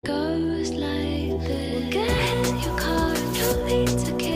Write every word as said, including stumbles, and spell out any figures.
Goes like this. We'll get hit your car, don't need to kill.